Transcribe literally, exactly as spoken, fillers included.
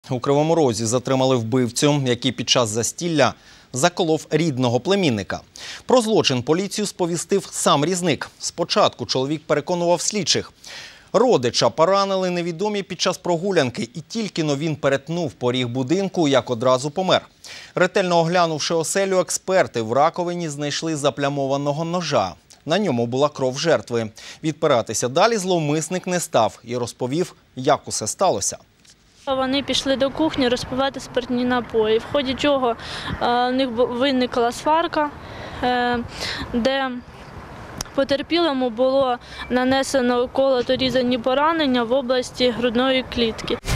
У Кривому Розі затримали вбивцю, який під час застілля заколов рідного племінника. Про злочин поліцію сповістив сам різник. Спочатку чоловік переконував слідчих. Родича поранили невідомі під час прогулянки, і тільки-но він перетнув поріг будинку, як одразу помер. Ретельно оглянувши оселю, експерти в раковині знайшли заплямованого ножа. На ньому була кров жертви. Відпиратися далі зловмисник не став і розповів, як усе сталося. Вони пішли до кухні розпивати спиртні напої, в ході чого в них виникла сварка, де потерпілому було нанесено колото-різані поранення в області грудної клітки.